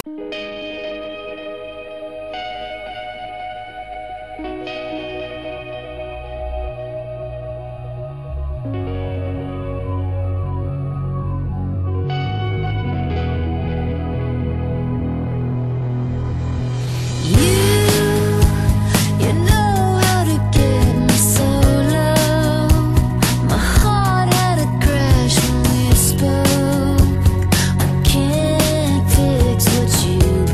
You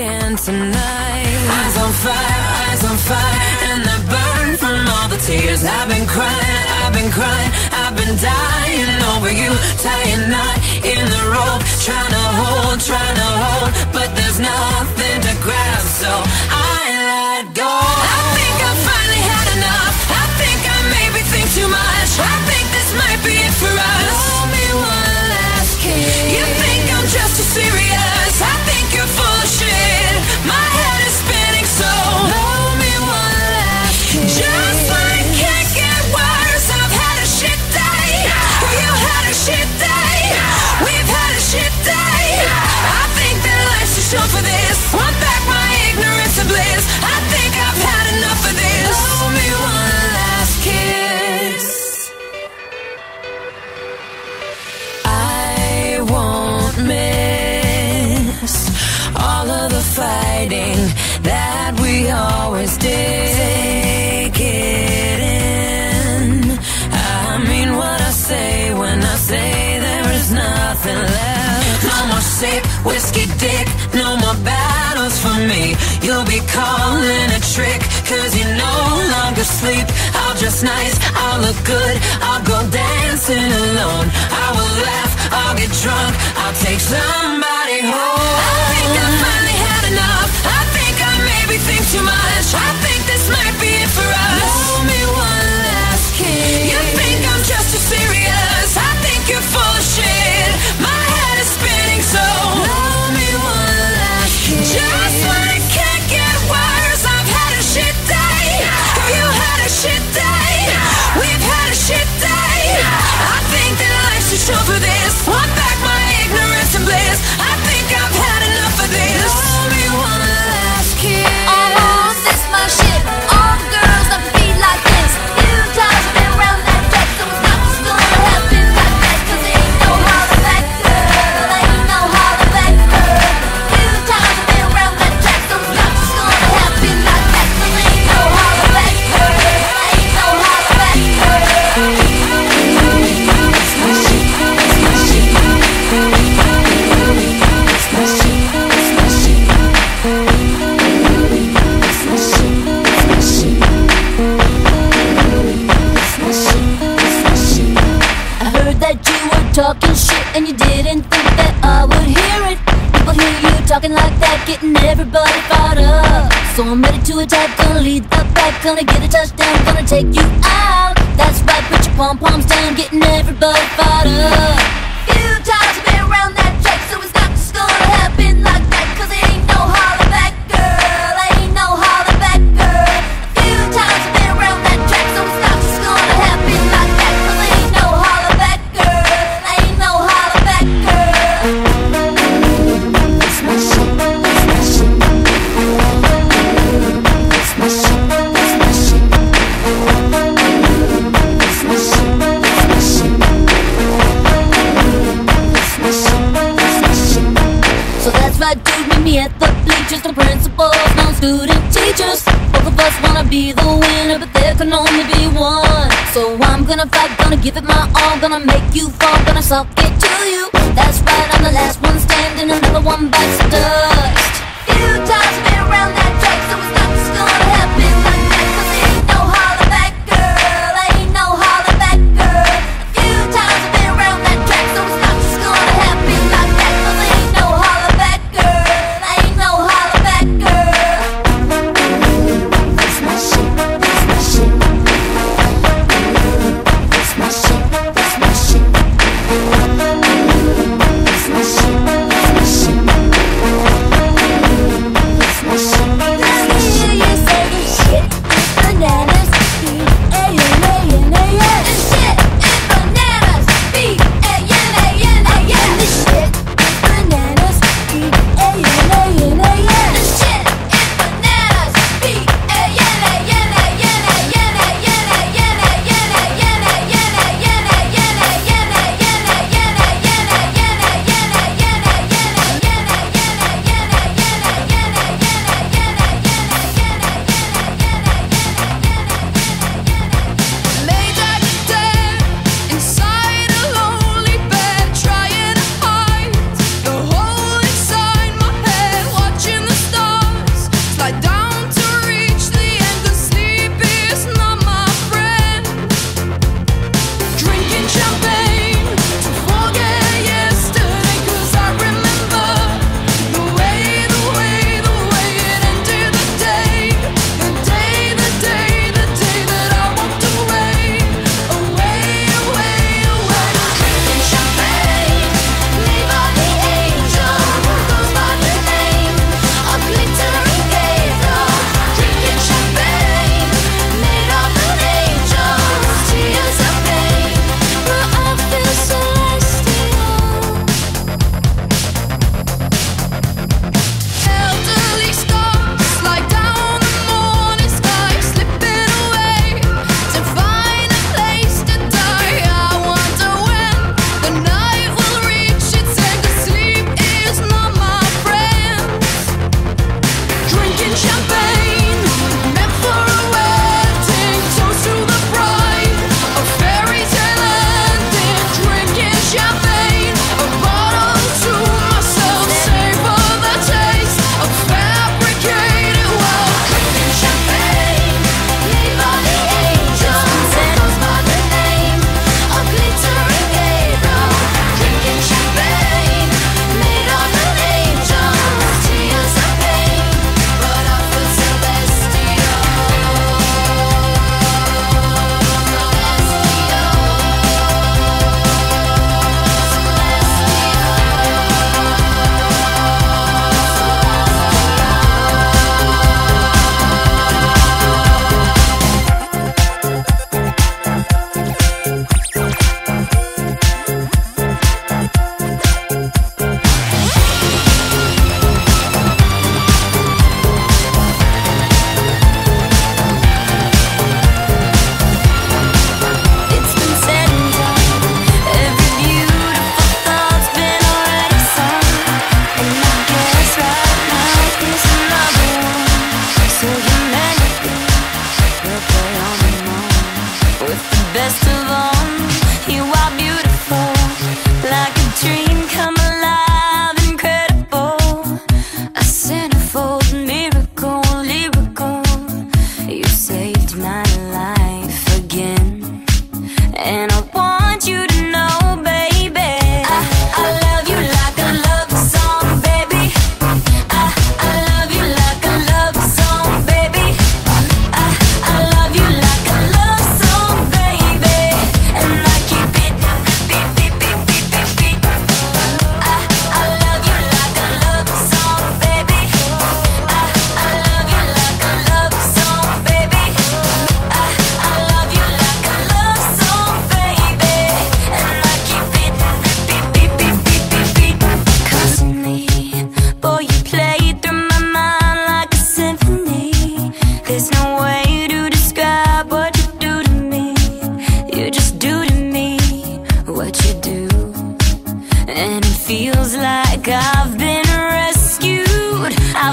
again tonight. Eyes on fire, and I burn from all the tears. I've been crying, I've been dying over you. Tying knot in the rope, trying to hold, but there's nothing to grab, so I let go. I think I finally had enough. I think I maybe think too much. I think this might be it for us. Blow me one last kiss. You think I'm just too serious. I think you're full of shit. My head is spinning, so blow me one last kiss. Just when it can't get worse, I've had a shit day. You had a shit day. We've had a shit day. I think that life's too short for this. Want back my ignorance and bliss. I think I've had enough of this. Blow me one last kiss. I won't miss all of the fighting that we always did. Take it in. I mean what I say when I say there is nothing left. No more sick whiskey dick, no more battles for me. You'll be calling a trick, cause you no longer sleep. I'll dress nice, I'll look good, I'll go dancing alone. I will laugh, I'll get drunk, I'll take somebody home. I think I finally had enough. I think I maybe think too much. I think this might be it for us. Blow me one last kiss. You think I'm just too serious. I think you're full of shit. My head is spinning, so blow me one last kiss. Just when it can't get worse, I've had a shit day. You had a shit day. We've had a shit day. I think that life's too short for this. Want back my ignorance and bliss. I think I've had enough of this. Blow me one last kiss. Oh, this my shit. All girls don't be like this. Few times I've been around that track, so it's not just gonna happen like that. Cause ain't no holler back, girl. Ain't no holler back, girl. Few times I've been around that track, so it's not just gonna happen like that. Cause ain't no holler back, girl. Ain't no holler back, girl. It's my shit. It's my shit. It's my shit. It's my shit. I heard that you were talking shit and you didn't think that I would hear it. People hear you talking like that, getting everybody fired up. So I'm ready to attack, gonna lead the pack, gonna get a touchdown, gonna take you out. That's right, put your pom-poms down, getting everybody fired up. Few times I've been around that track, so it's not just gonna happen like that. Cause it ain't no holler back, girl. Ain't no holler back, girl. A few times I've been around that track, so it's not just gonna happen like that. Cause it ain't no holler back, girl. Ain't no holler back, girl. It's my shit. It's my shit. It's my shit. It's my shit. It's my shit. It's my shit. So that's right, dude, meet me at the bleachers. No principals, no student teachers. Both of us wanna be the winner, but there can only be one. So I'm gonna fight, gonna give it my all, gonna make you fall, gonna suck it to you. That's right, I'm the last one standing, another one bites the dust. Few times I've been around that track, so it's not just gonna happen like that. Cause it ain't no holler back, girl. Ain't no holler back, girl. A few times I've been around that track, so it's not just gonna happen like that. Cause it ain't no holler back, girl. Ain't no holler back, girl. It's my shit. It's my shit. It's my shit. It's my shit. It's my shit. It's my shit.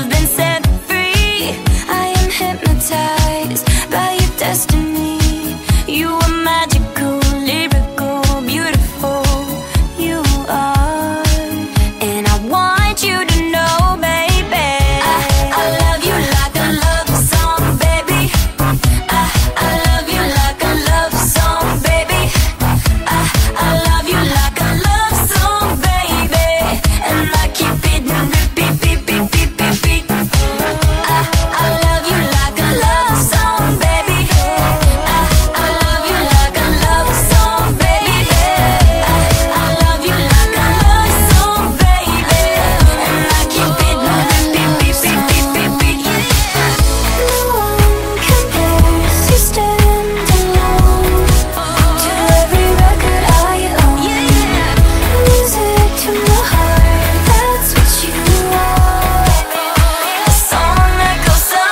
you've been set free. I am hypnotized by your destiny. You are magical, lyrical, beautiful. You are, and I want you to know, baby, I love you like a love song, baby. I love you like a love song, baby. I love you like a love song, baby. And I keep it repeat, beat, beat, beat, beat, beat. I love you like a love song, baby. I love you like a love song, baby. I love you like a love song, baby. And I keep it repeat, beat, beat, beat, beat, beat. No one compares, you stand alone to every record I own. Music to my heart, that's what you are. A song that goes on.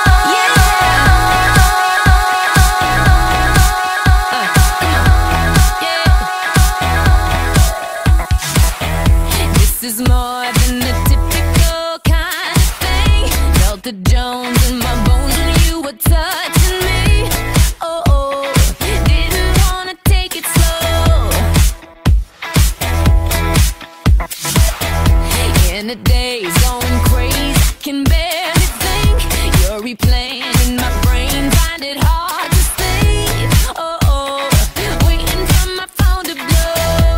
This is more than the typical kind of thing. Felt the Jones in my bones when you were touching me. Oh, didn't wanna take it slow. In the days going crazy, I can barely think. You're replaying in my brain, find it hard to sleep. Oh, waiting for my phone to blow.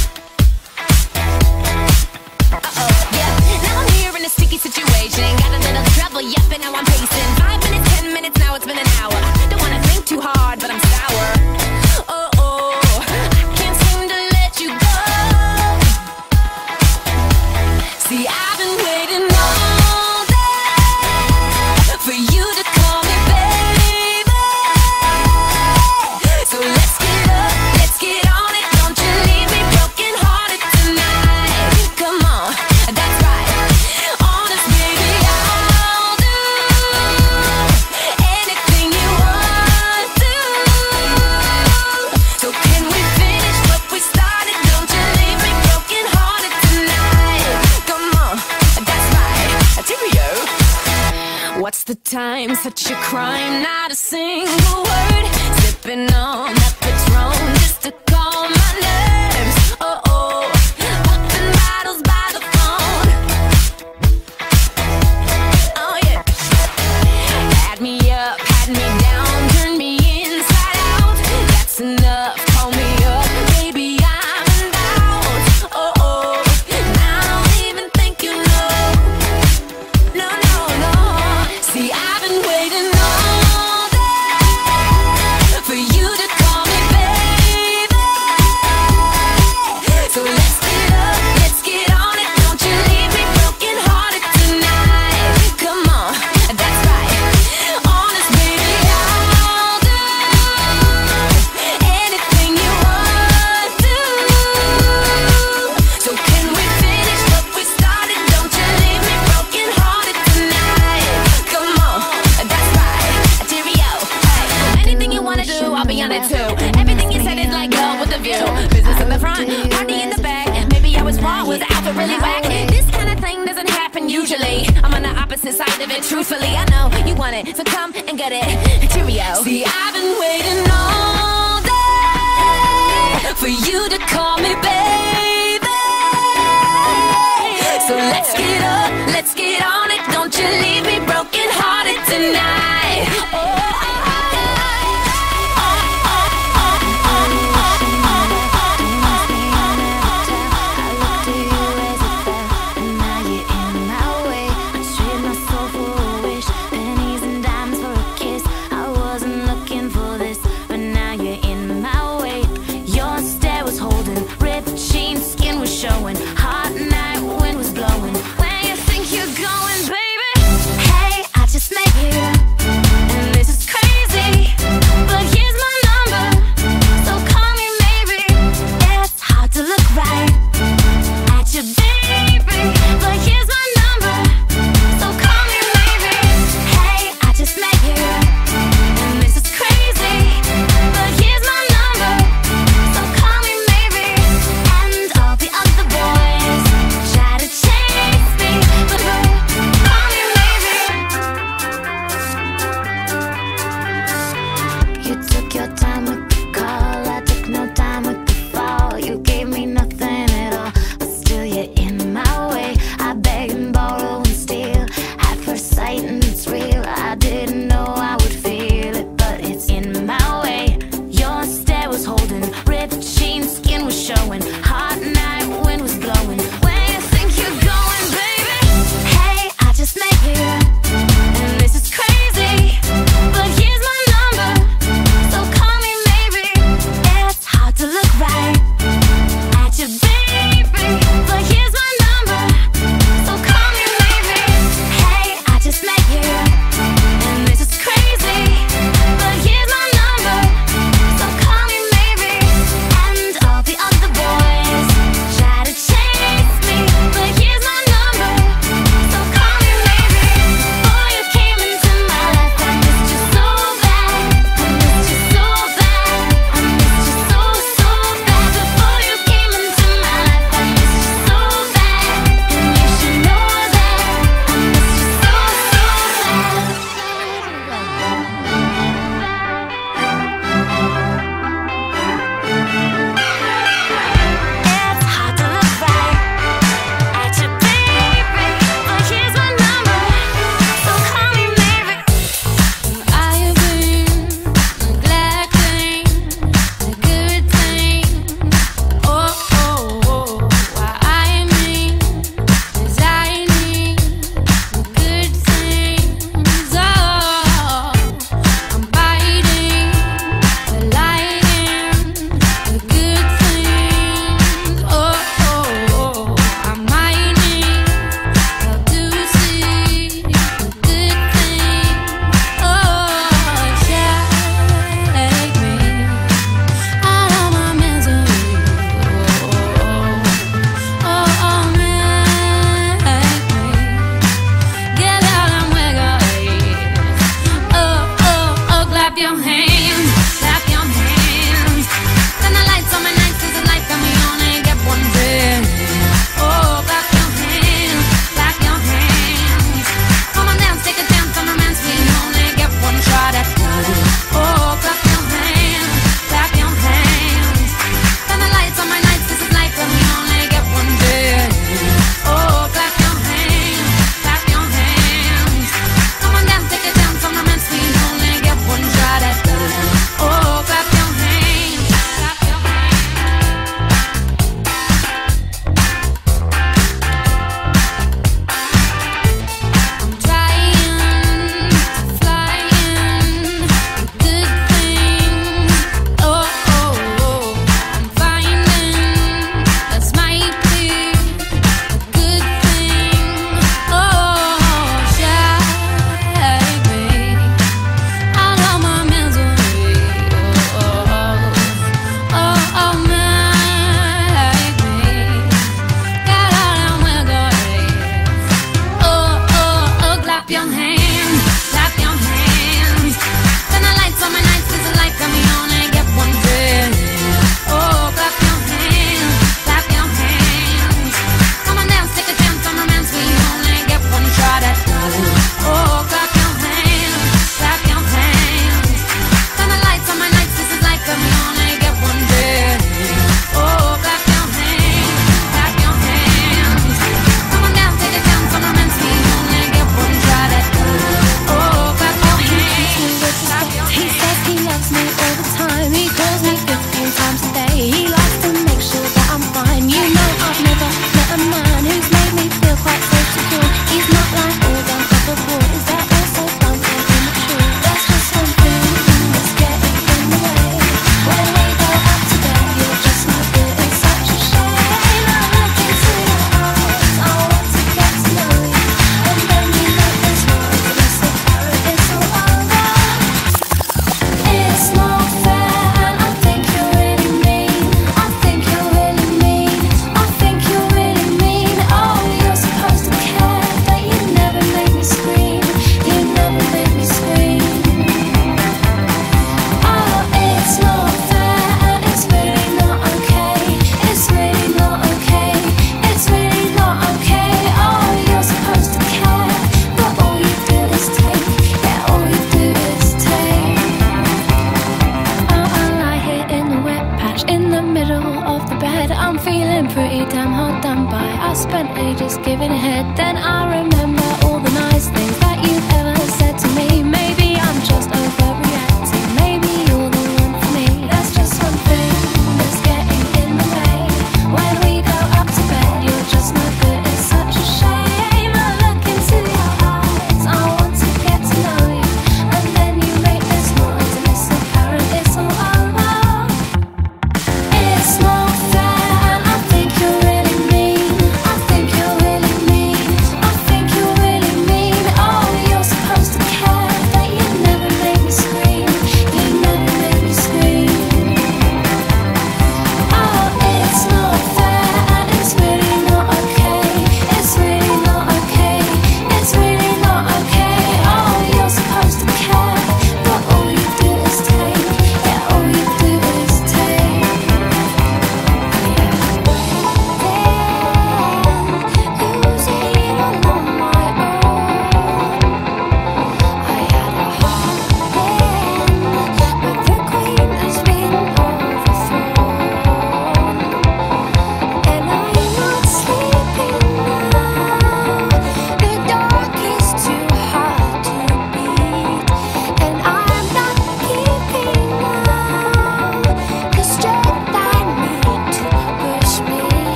Yeah. Now I'm here in a sticky situation. Got a little trouble, yup, and now I'm pacing. 5 minutes, 10 minutes, now it's been an hour. Don't wanna think too hard, but I'm sour. Oh, I can't seem to let you go. See, I've been waiting all day for you to call me baby. So let's get up, let's get on it. Don't you leave me broken hearted tonight. Come on, that's right. Honest, baby, I'll do anything you want to. So can we finish what we started? Don't you leave me broken hearted tonight. Come on, that's right. Cheerio. What's the time? Such a crime, not a single word. Sipping on that Patron just to calm my nerves. Oh, popping bottles by the phone. Oh yeah. Had me up, had me down, turned me inside out. That's enough, call me up, baby, I'm in doubt. Oh, I don't even think you know. No. See, I've been waiting all day for you to call me baby. So let's get up, let's get on it. Don't you leave me broken hearted tonight. Come on, that's right. Honest, baby, I'll do anything you want to. So can we finish what we started? Don't you leave me broken hearted tonight. Come on, that's right. Cheerio. Hey, anything you wanna do, I'll be on it too. Everything you said is like love with a view. Business in the front, party in the back. Maybe I was wrong, was the outfit really whack? This kind of thing doesn't happen usually. I'm on the opposite side of it, truthfully. I know you want it, so come and get it. Cheerio. See, I've been waiting all day for you to call me baby. So let's get up, let's get on it. Don't you leave me broken hearted tonight. Showing hot night, wind was blowing. Where you think you're going, baby?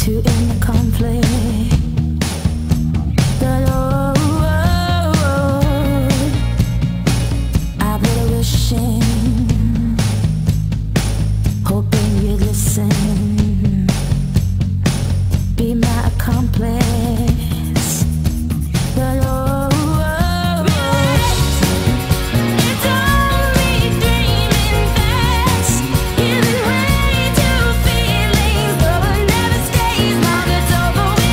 to end the conflict. But I've been wishing, hoping you'd listen, be my accomplice. But it's only dreaming fast, giving way to feelings, but it never stays long. It's over.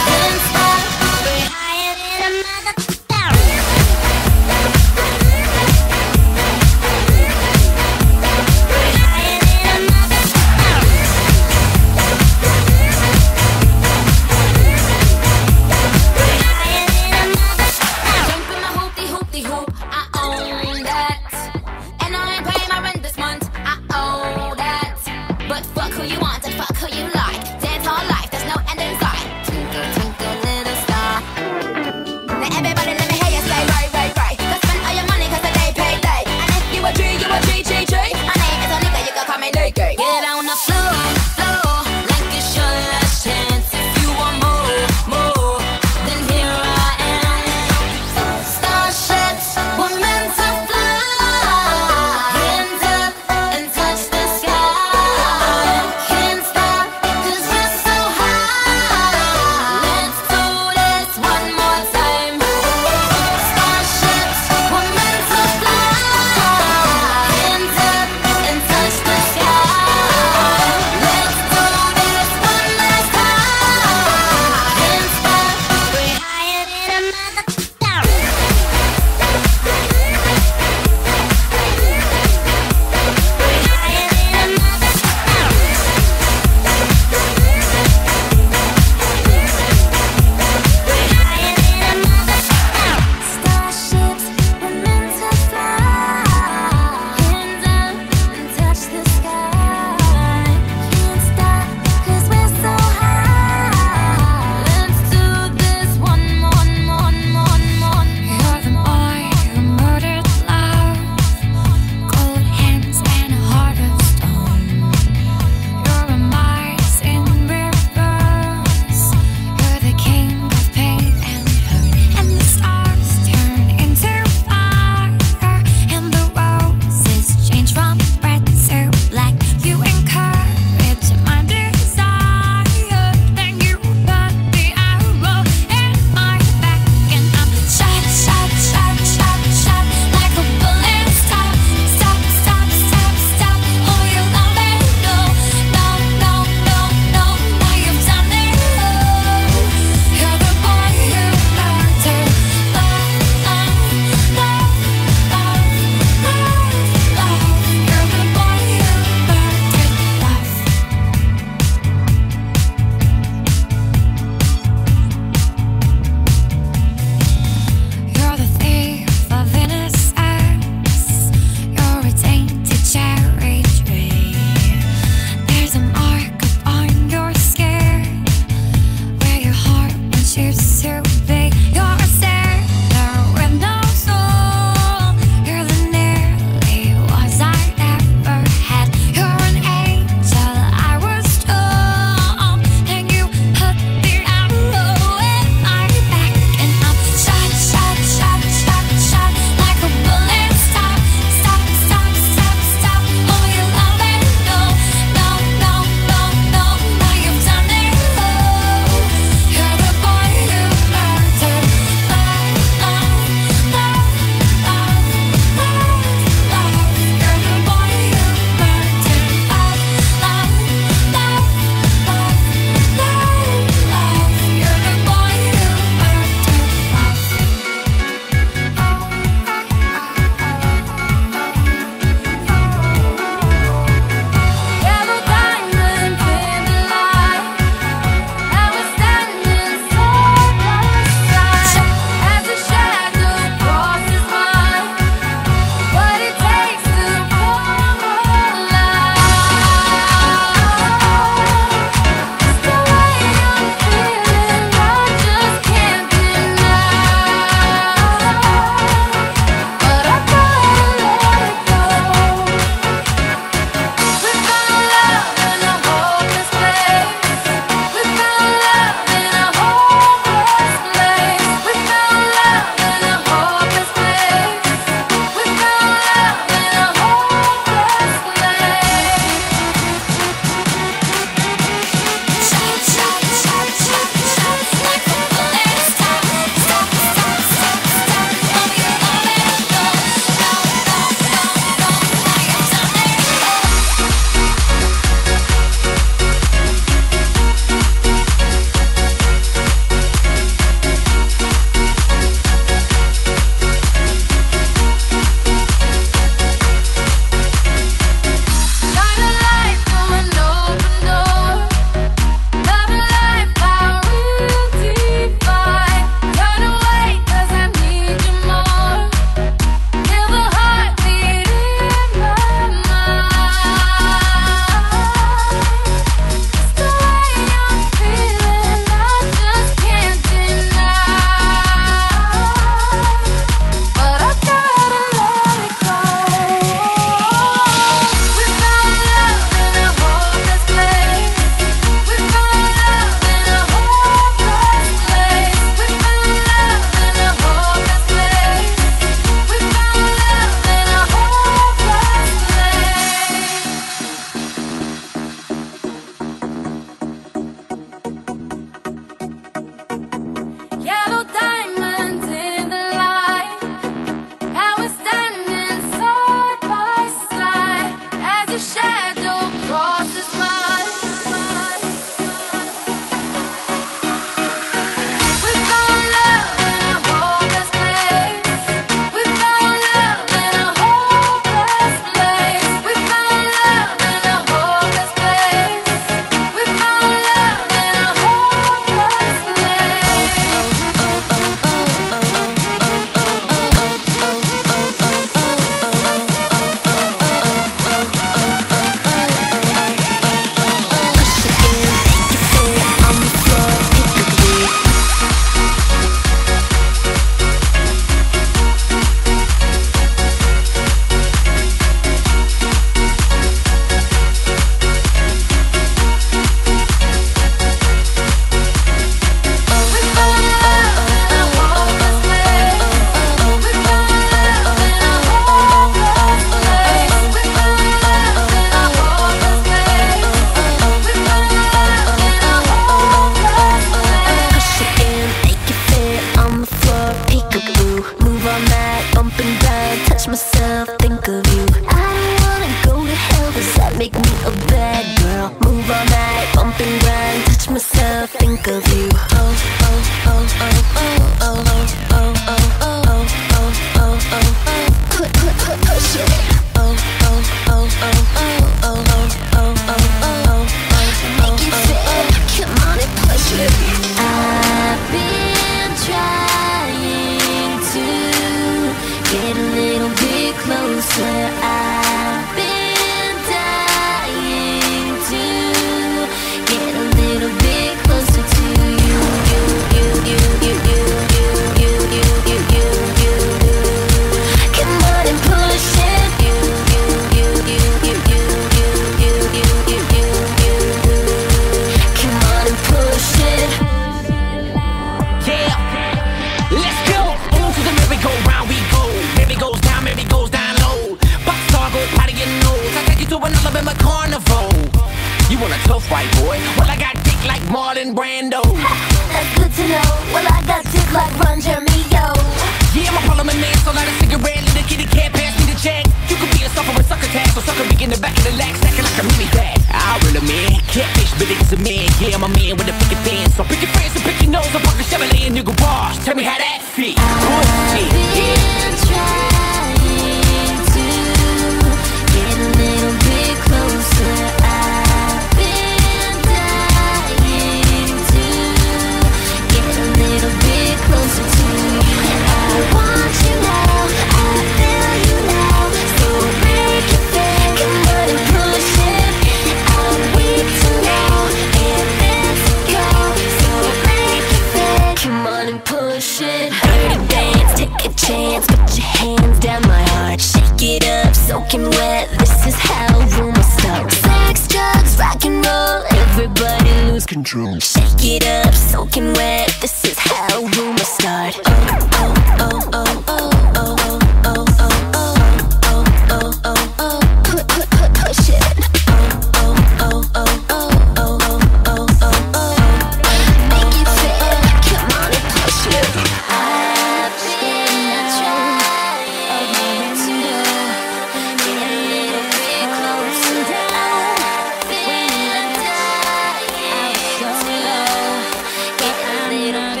Marlon Brando. That's good to know. Well, I got tips like Ron Jeremy, yo. Yeah, I'm a parliament man, so light a cigarette, little kitty cat, pass me the check. You could be a sufferer, sucker tag, so sucker be in the back of the lag, stacking like a mini bag. I really man, catfish, but it's a man. Yeah, I'm a man with a picket fence, so pick your friends and pick your nose. I'm fucking Chevrolet and nigga bars. Tell me how that feel. I've been trying to get a little bit closer. I've been dying to get a little bit closer to you. I want you now, I feel you now, so make it fake, come on and push it. I'm weak to now, and let's go, so make it fake, come on and push it. Dirty dance, take a chance, put your hands down my heart, shake it up, soaking wet, this is how rumors start. Sex, drugs, rock and roll, everybody lose control. Shake it up, soaking wet, this is how rumors start. Oh, oh, oh, oh, oh, oh, oh, oh, oh, oh, oh, oh, push it. Oh, oh, oh, oh, oh, oh, oh, oh, oh, make it feel, come on and push it. I've been trying to get a little bit closer. I've been dying to get a little bit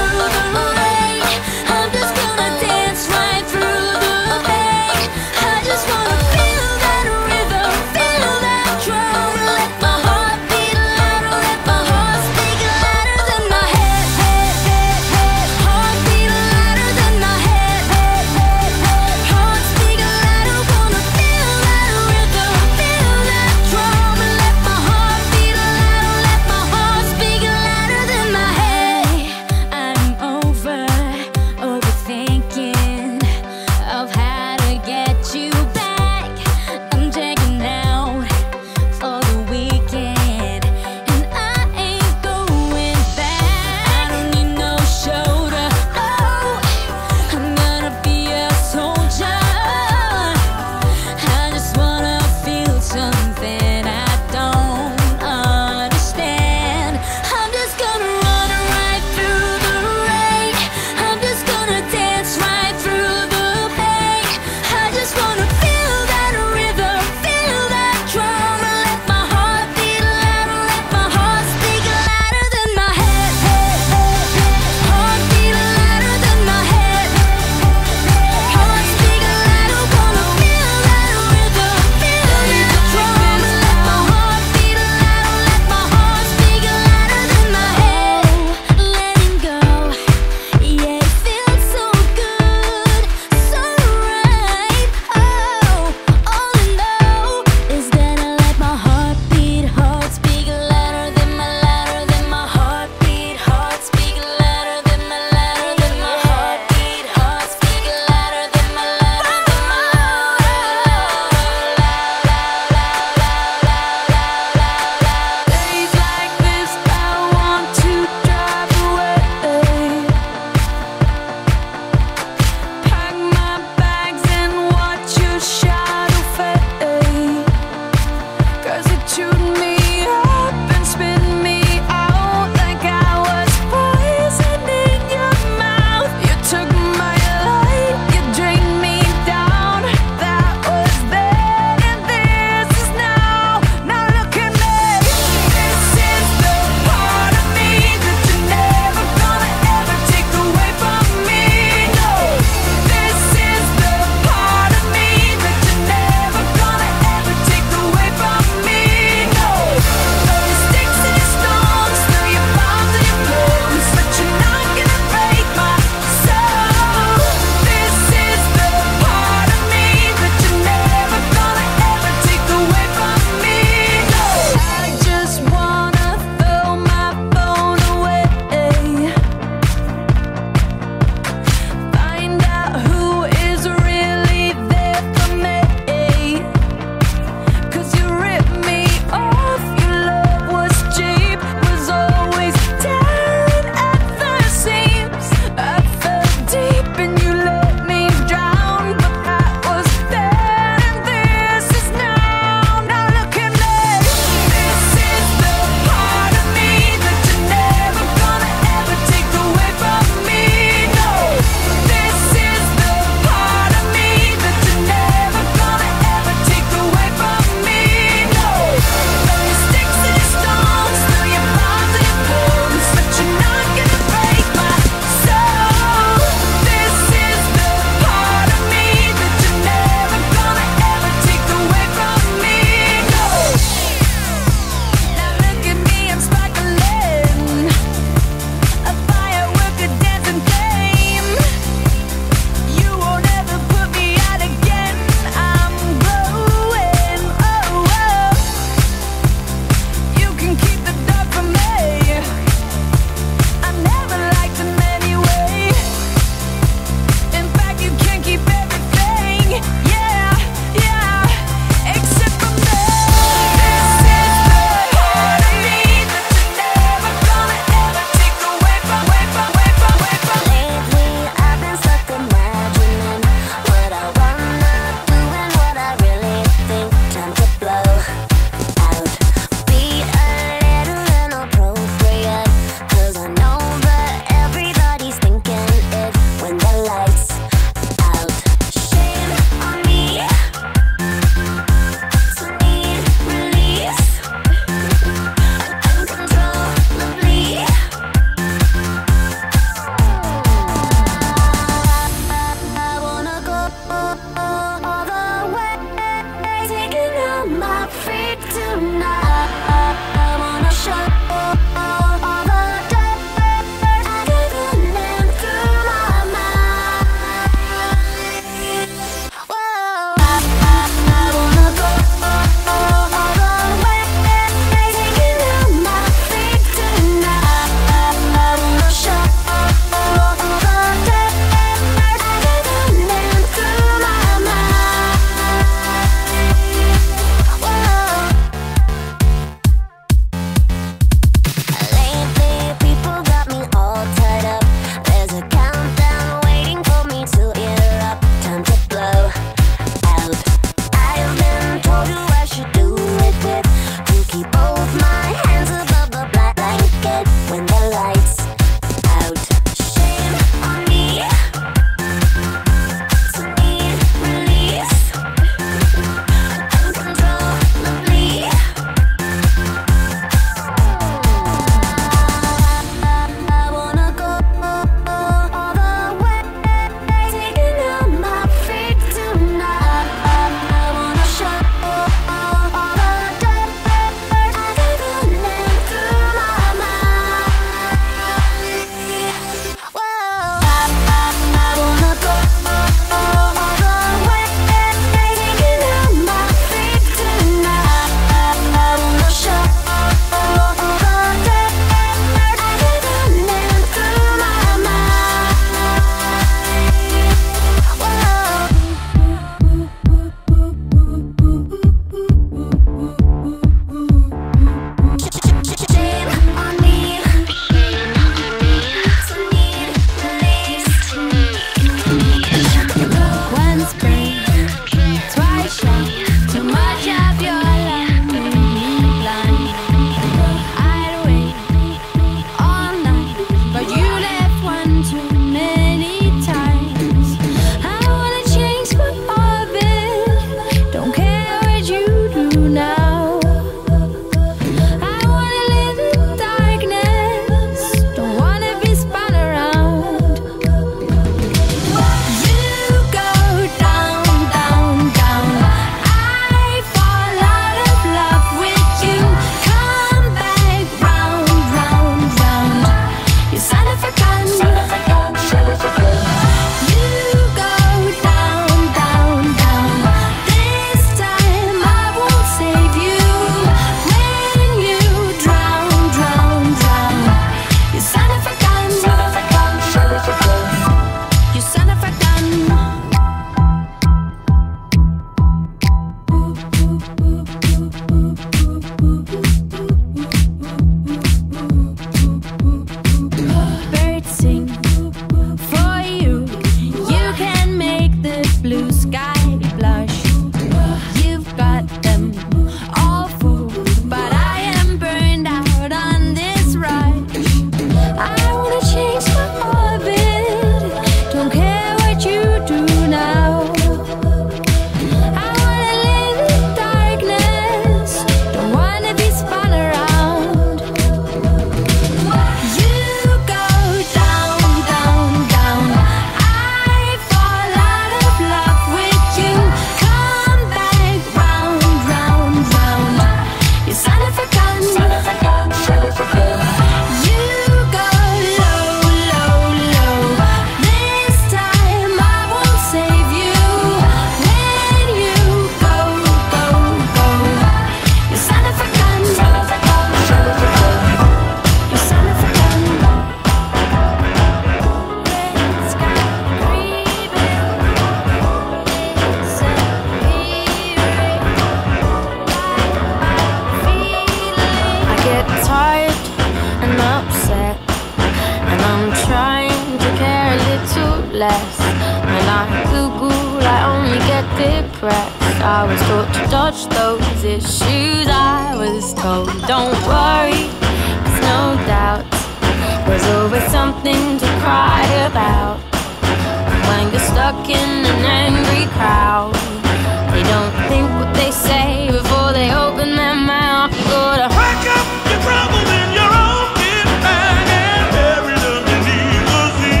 less. When I Google, I only get depressed. I was taught to dodge those issues. I was told, don't worry, there's no doubt. There's always something to cry about. When you're stuck in an angry crowd, they don't think what they say before they open their mouth. You gotta pack up your troubles in your own kit bag and bury them beneath the sea.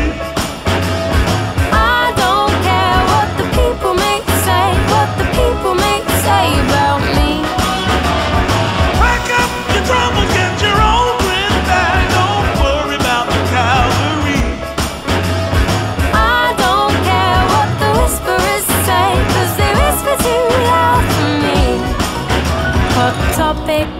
I don't care what the people may say, what the people may say about me. Pack up your troubles, get your own kit bag. Don't worry about the cavalry. I don't care what the whisperers say, 'cause they whisper too loud for me. Hot topic,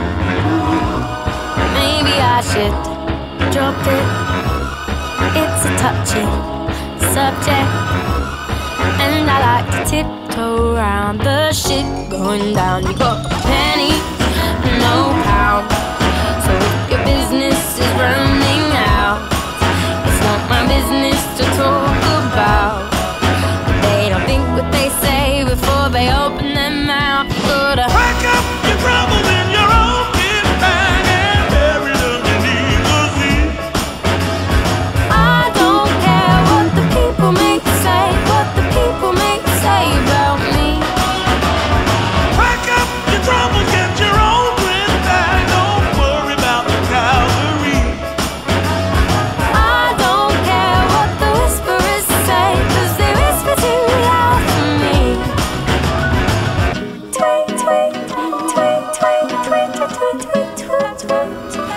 maybe I should drop it. It's a touchy subject, and I like to tiptoe around the shit going down. You got a penny, no pound. So if your business is running out, it's not my business to talk about. But they don't think what they say before they open their mouth. You gotta pack up your troubles in your own kit bag and bury them beneath the sea. I don't care what the people may say, what the people may say about me. Pack up your troubles, get your own kit bag. Don't worry about the cavalry. I don't care what the whisperers say, 'cause they whisper too loud for me. Tweet, tweet, tweet, tweet, tweet, tweet, tweet, tweet, tweet, tweet,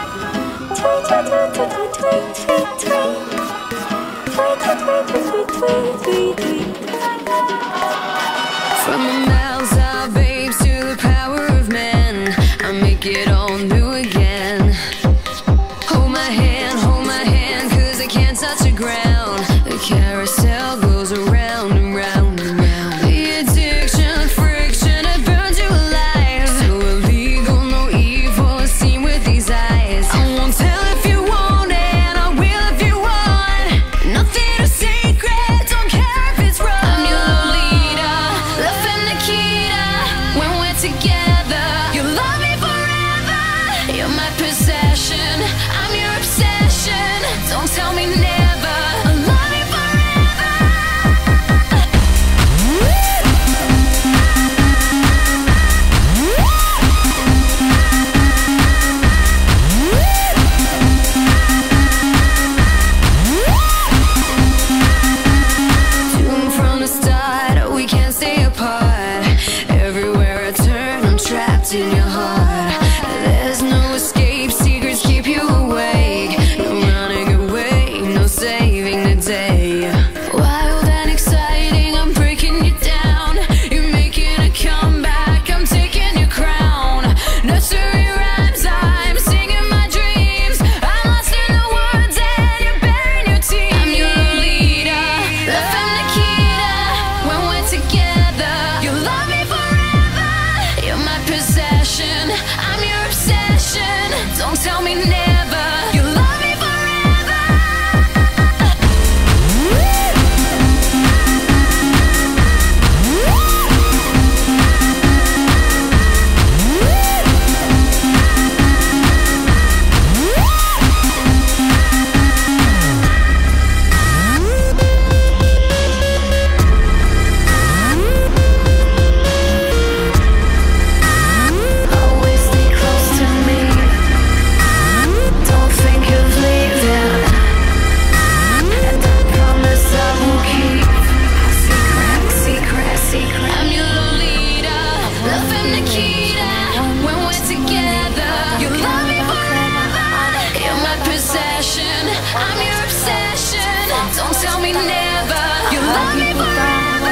From the mouths of babes to the power of men, I make it all new again. Hold my hand, 'cause I can't touch the ground. The carousel goes around and round and round. The addiction, the friction, it burns you alive. So illegal, no evil is seen with these eyes. I won't tell if you want it, I will if you want. Nothing is secret, don't care if it's wrong. I'm your Lolita, love and Nikita. When we're together, you love me forever. You're my possession, I'm your obsession. Don't tell me never, I love you forever. Doomed from the start, we can't stay apart. Everywhere I turn, I'm trapped in your heart. There's no escape, secrets keep you awake. No running away, no saving the day. Wild and exciting, I'm breaking you down. You're making a comeback, I'm taking your crown. Nursery rhymes, I'm singing my dreams. I'm lost in the woods and you're bearing your teeth. I'm your Lolita, love and Nikita. When we're together, you love me forever. You're my possession, I'm your obsession. Don't tell me never, you love me forever. Always stay close to me. Don't think of leaving, and I promise I will keep secret, secret. I'm your Lolita, love and Nikita. When we're together, you love me forever. You're my possession, I'm your obsession. Don't tell me never, you love me forever.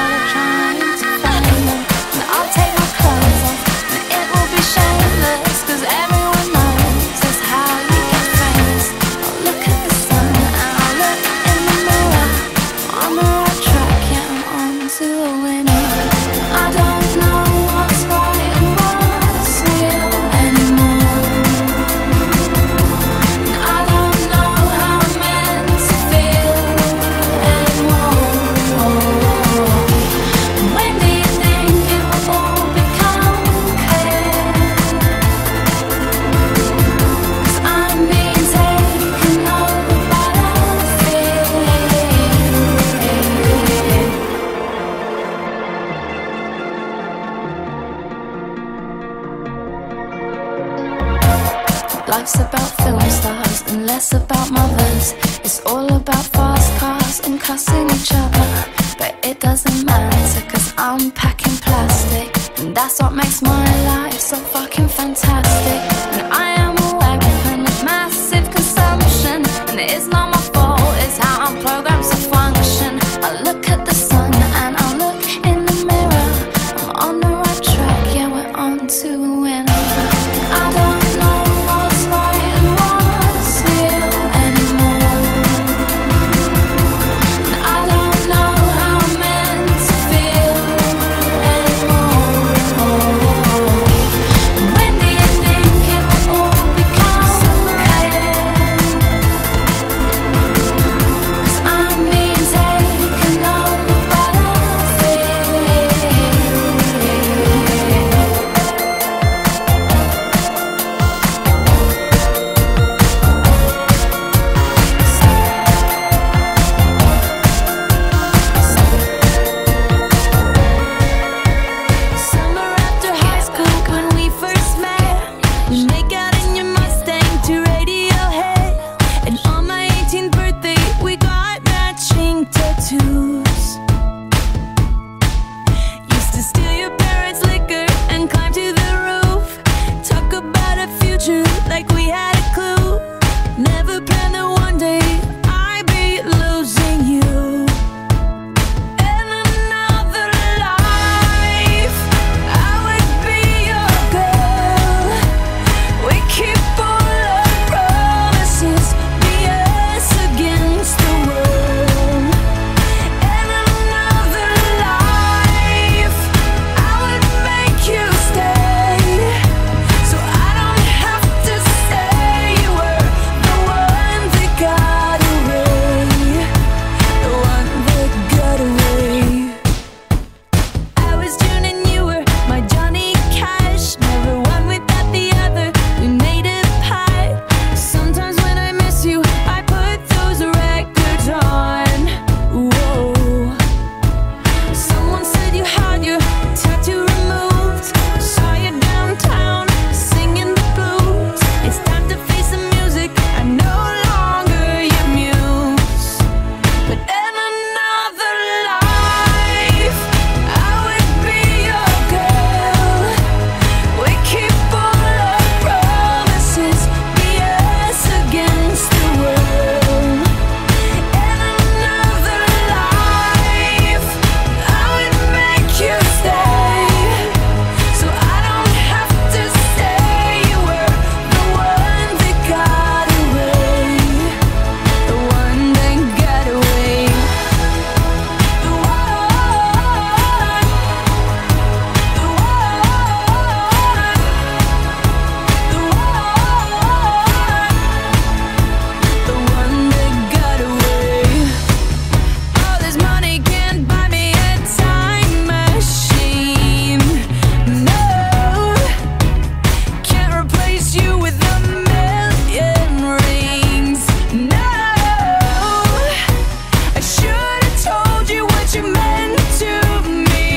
I'll take my clothes off, and it will be shameless, 'cause everyone knows that's how you get famous. I'll look at the sun and I'll look in the mirror. On the right track, yeah, I'm on to a winner. I don't know what's right and what's real anymore. I don't know how I'm meant lovers. It's all about fast cars and cussing each other. But it doesn't matter, cause I'm packing plastic. And that's what makes my life so fucking fantastic. And I am a weapon with massive consumption. And it's not my fault, it's how I'm programmed to function. I look at the sun and I look in the mirror. I'm on the right track, yeah, we're on to a winner. I don't know what's right and what's real anymore. I don't know how I'm meant to feel anymore. When do you think it will all become clear? 'Cause I'm being taken over by fear. Summer after high school when we first met, we make out in your Mustang to Radiohead. And on my 18th birthday we got matching tattoos. Used to steal your parents' liquor and climb to the roof. Talk about a future like we had a clue. Never planned that one day I'd be losing you. In another life, I would be your girl. We keep all our promises, be us against the world. In another life, I would make you stay, so I don't have to say you were the one that got away, the one that got away. I was June and you were my Johnny Cash. Never one without the other, we made a pact. Sometimes when I miss you, I put those records on. Whoa. Someone said you had your tattoo removed. Saw you downtown singing the blues. It's time to face the music, I'm no longer your muse. But in another life, I would be your girl. We keep all our promises, be us against the world. In another life, I would make you stay, so I don't have to say you were the one that got away, the one that got away. The one that got away. All this money can't buy me a time machine. No, can't replace you with a million rings. No, I should have told you what you meant to me.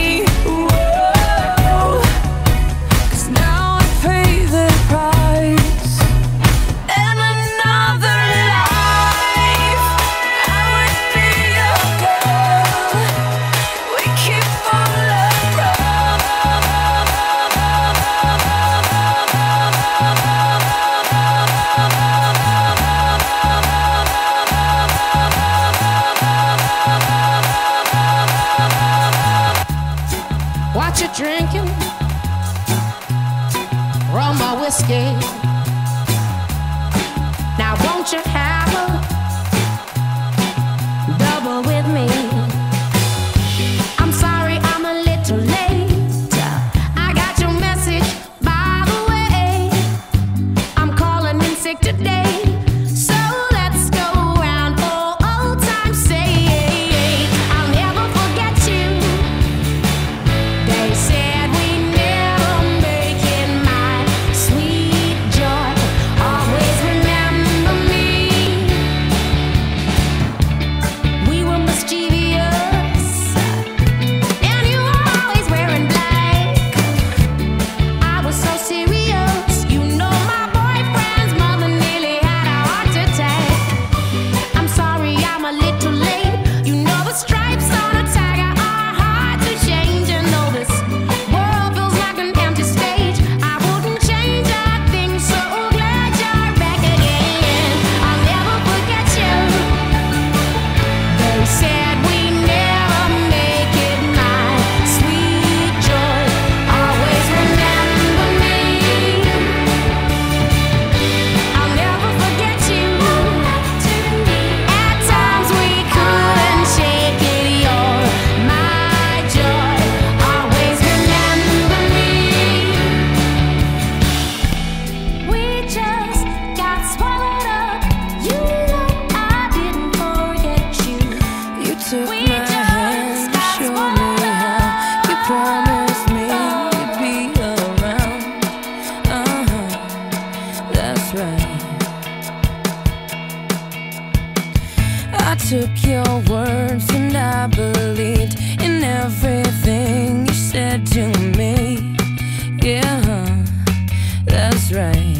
Whoa, 'cause now I pay the price. In another life, I would be your girl. We keep all our What you drinking? Rum or whiskey? Now won't you have a double with me? I'm sorry I'm a little late. I got your message, by the way. I'm calling in sick today, so let's go round for old time's sake. I'll never forget you. They said we never make it, my sweet joy. Always remember me. I took your words and I believed in everything you said to me. Yeah, that's right.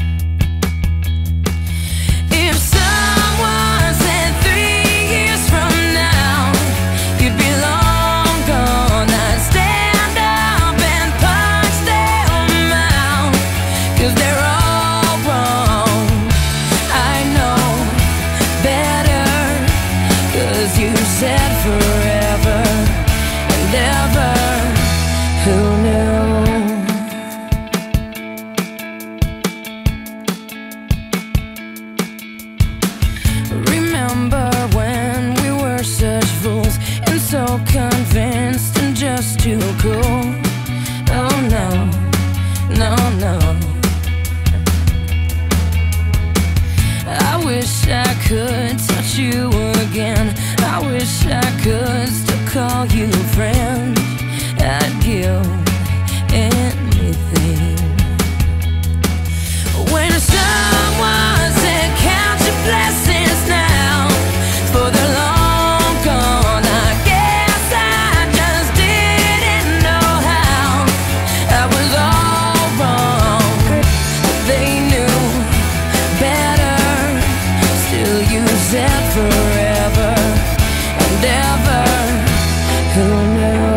If someone said 3 years from now you'd be long gone, I'd stand up and punch them out, 'cause they're all wrong. I know better, 'cause you said forever and ever. Who knew? Remember when we were such fools and so convinced and just too cool? Oh no, no, no. I wish I could touch you again. I wish I could still call you friend. I'd give anything. When someone said count your blessings now, for the long gone, I guess I just didn't know how. I was all wrong, they knew better. Still you said forever and ever. Who knew?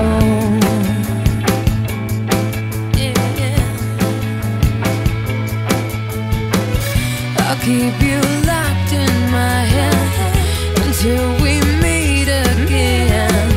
I'll keep you locked in my head until we meet again.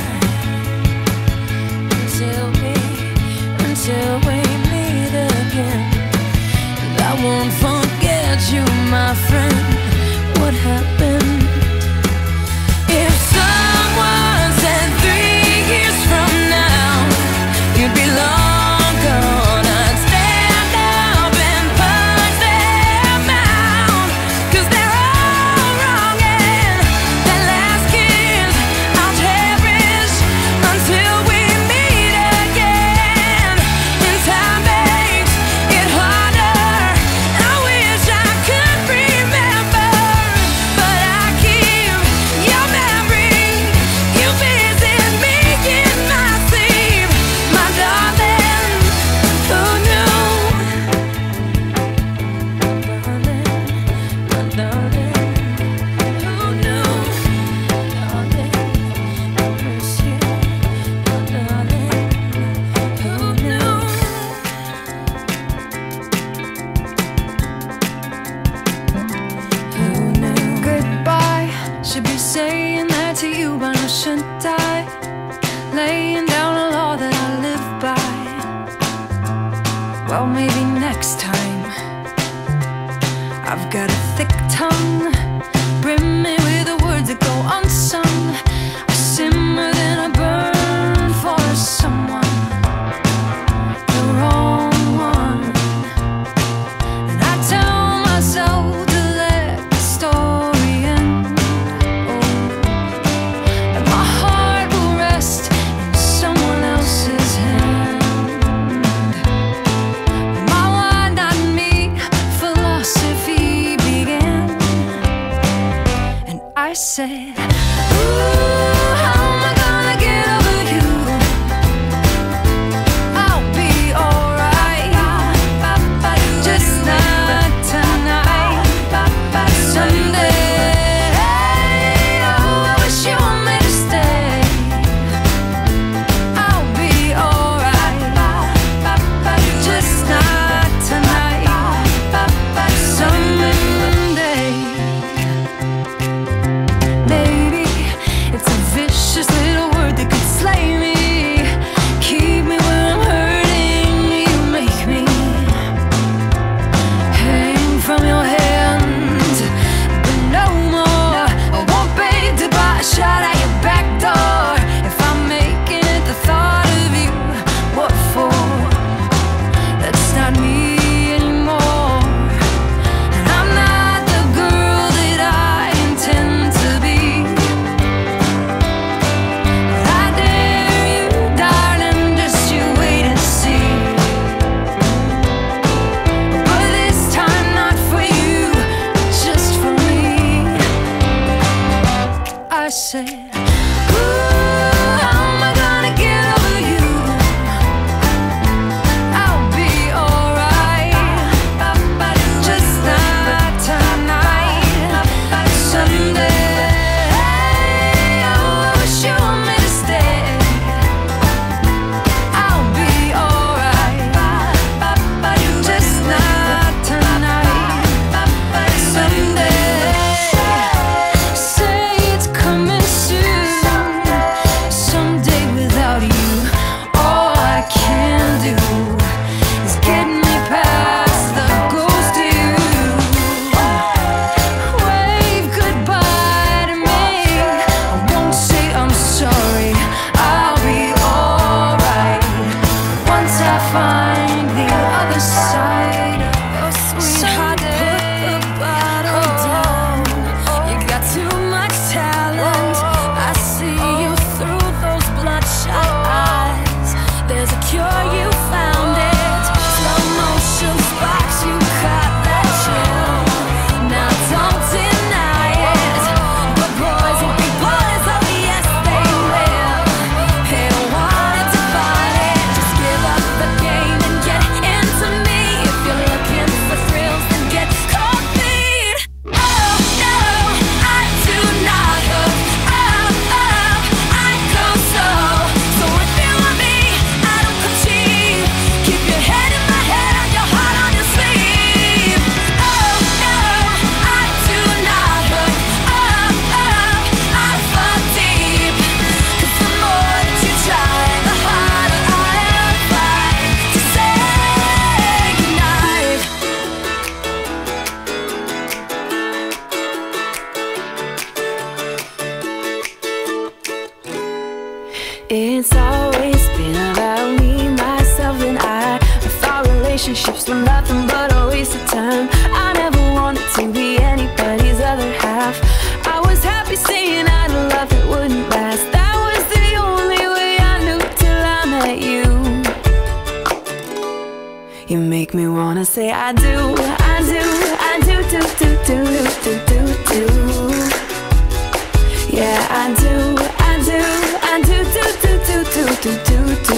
Until we meet again. And I won't forget you, my friend. What happened? If someone said 3 years from now you'd be long gone, I'd stand up and punch them out, 'cause they're all wrong. And that last kiss I'll cherish until we meet again. And time makes it harder. I wish I could remember, but I keep your memory. You visit me in my sleep, my darling. Who knew? My darling, who knew? Darling, I miss you. My darling, who knew? Who knew? Goodbye, should be saying that to you, but I shouldn't I? Laying down a law that I live by. Well, maybe next time. I've got a thick tongue, brimming with the words that go unsung. I simmer then I burn for someone, the wrong one. And I tell myself to let the story end. Oh, and my heart will rest in someone else's hand. My why not me philosophy began. And I said, ooh, how am I gonna get over you? I'll be alright, just not tonight. Someday, oh, I wish you were made to stay. I'll be alright, just not tonight. Someday, maybe said, ooh, how am I gonna get over you? I'll be alright, just not tonight. Someday I wish you want me to stay. I'll be alright, just not tonight. Someday, say it's coming soon. Someday without you, all I can do is get me past the ghost of you. Wave goodbye to me. I won't say I'm sorry. I'll be alright once I find the other side of your sweetheart. Put the bottle down. You got too much talent. I see you through those bloodshot eyes. There's a cure, you found it. Slow motion sparks, you caught that chill. Now don't deny it. But boys will be boys, oh yes they will. They don't want it to fight it. Just give up the game and get into me. If you're looking for thrills, then get cold feet. Oh no, I do not look up, I go slow. So if you want me, I don't come cheap. Keep your head in my head and your heart on your sleeve. Oh no, I do not look up, I fall deep. 'Cause the more that you try, the harder I'll fight to say goodnight. It's always been about me, myself, and I thought relationships were nothing but a waste of time. I never wanted to be anybody's other half. I was happy saying I'd love that wouldn't last. That was the only way I knew till I met you. You make me wanna say I do, I do, I do, do, do, do, do, do, do. Yeah, I do, I do, I do, do, do, do, do, do, do, do.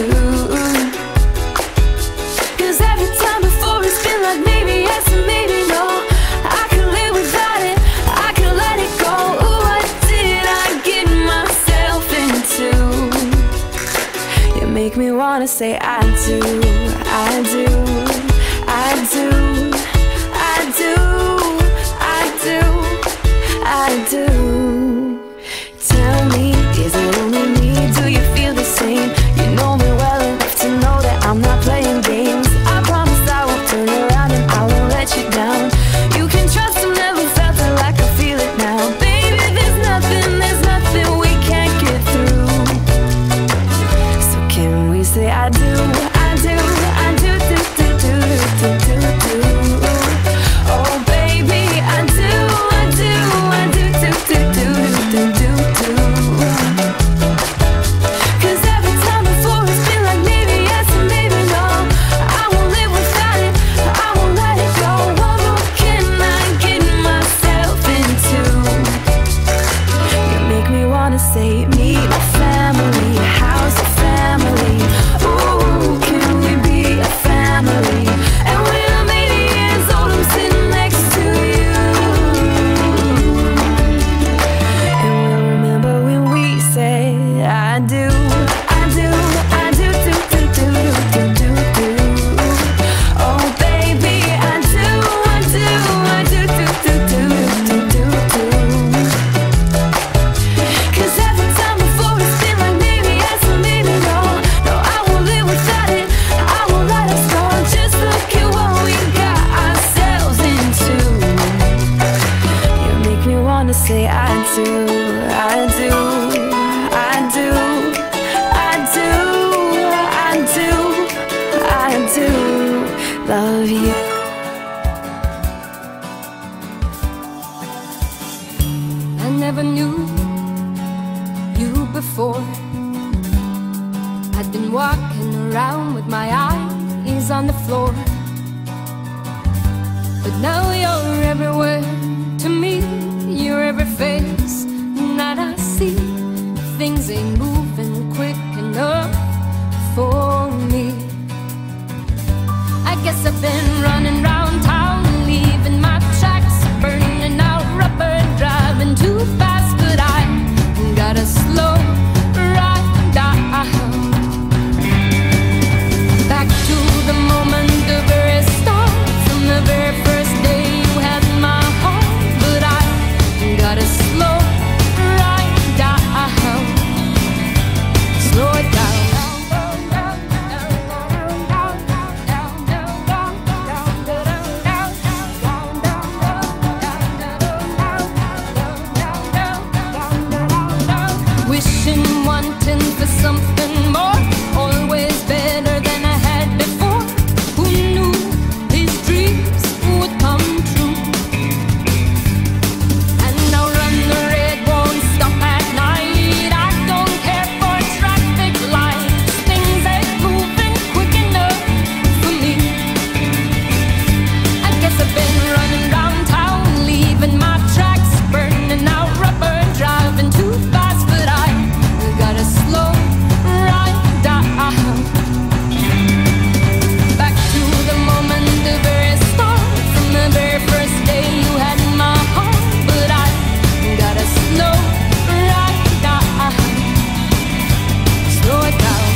'Cause every time before it's been like maybe yes and maybe no. I could live without it, I could let it go. Ooh, what did I get myself into? You make me wanna say I do, I do, I do, I do, I do, I do. Tell me, is it only me? Do you feel the same? You know me well enough to know that I'm not playing games. I promise I won't turn around and I won't let you down. You can trust I've never felt it like I feel it now. Baby, there's nothing we can't get through. So can we say I do, I do, I do, do, do, do, do, do, do. Oh baby, I do, I do, I do, do, do, do, do, do, do. 'Cause every time before it's been like maybe yes and maybe no. I won't live without it, I won't let it go. What more can I get myself into? You make me wanna say meet a family, how's a family? Ooh, can we be a family? And when I'm 80 years old, I'm sitting next to you. And we'll remember when we say I do, I do, I do, do, do, do, do, do, do. Oh baby, I do, I do, I do, do, do, do, do, do, do. 'Cause every time before it's been like maybe yes or maybe no. No, I won't live without it, I won't let us go. Just look at what we got ourselves into. You make me wanna say I do, I do, I do, I do, I do, I do love you. I never knew you before. I'd been walking around with my eyes on the floor. But now you're everywhere to me. You're every face that I see. wanting for something more, always better than I had before. Who knew his dreams would come true? And now run the red won't stop at night. I don't care for traffic lights. Things ain't moving quick enough for me. I guess I've been running round town, leaving my tracks, burning out rubber, driving too fast, but I gotta slow right down. Back to the moment, the very start, from the very first day you had my heart, but I gotta slow right down. Slow it down.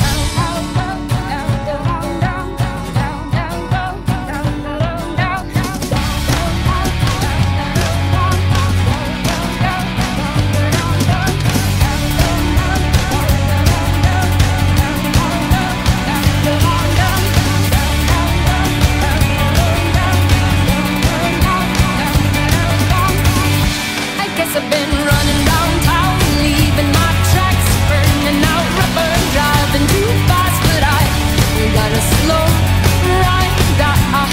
I guess I've been running round town, leaving my tracks, burning out rubber, driving too fast, but I gotta slow right down.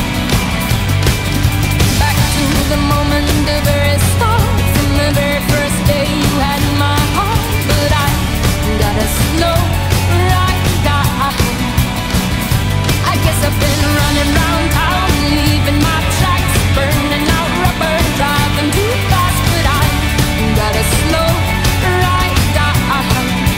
Back to the moment, the very start, from the very first day you had my heart, but I gotta slow right down. I guess I've been running round town, leaving my tracks, burning out rubber, driving too fast, but I gotta slow right down.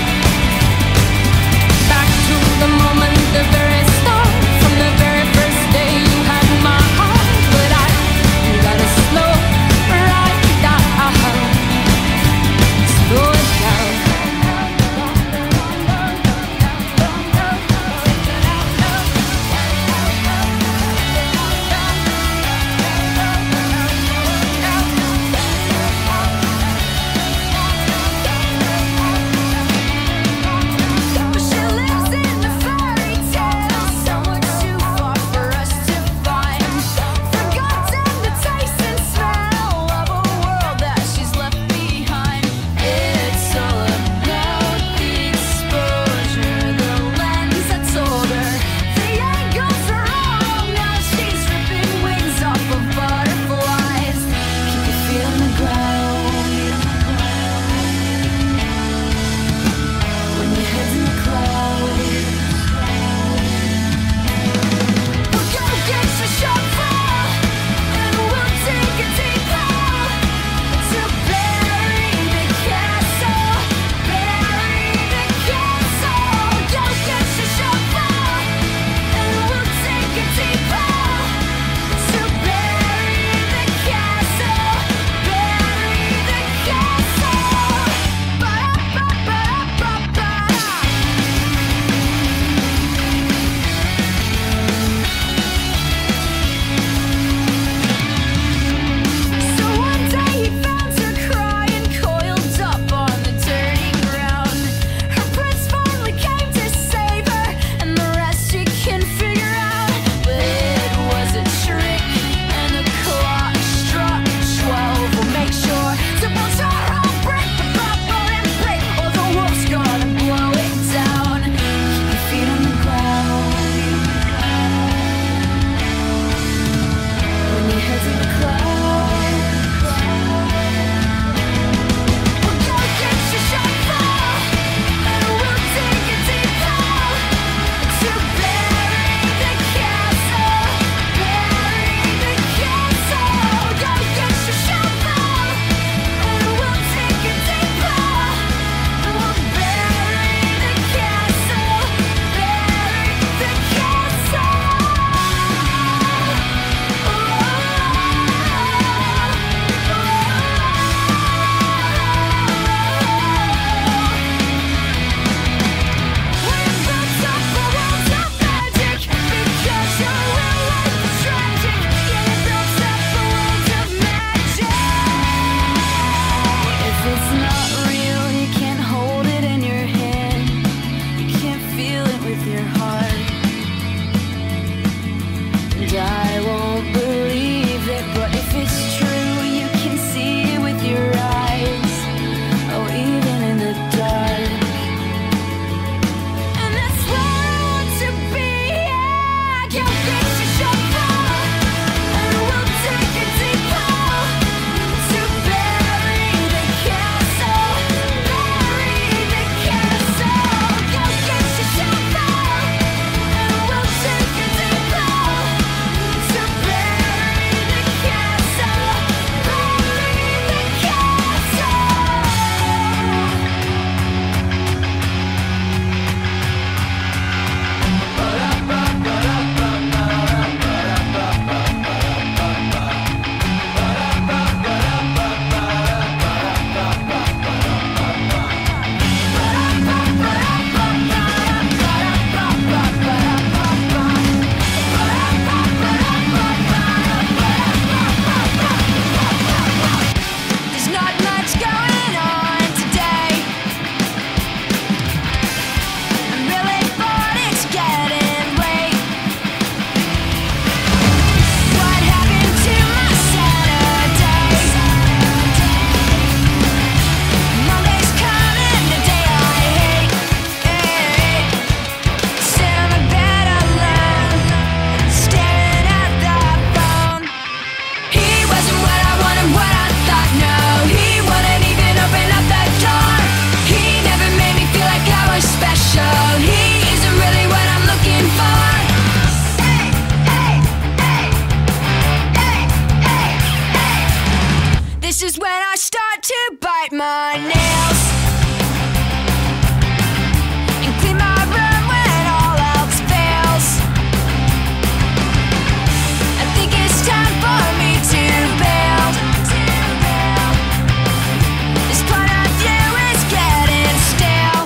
Back to the moment, the very start, from the very first day you had my heart, but I gotta slow right bite my nails and clean my room when all else fails. I think it's time for me to bail. This point of view is getting stale.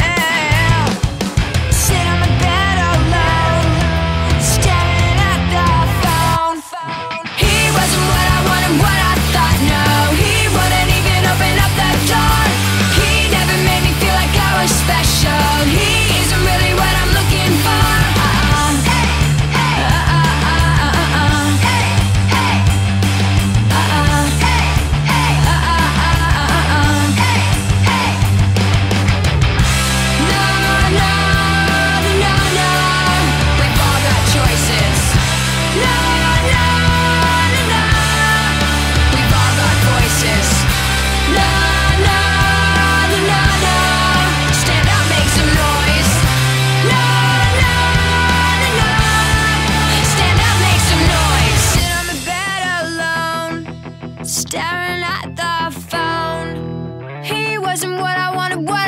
Sit on my bed alone, staring at the phone. He wasn't what I wanted, what I thought. No, he wouldn't even open up the door. He never made me feel like I was special. He isn't really what I'm looking for. Staring at the phone. He wasn't what I wanted, what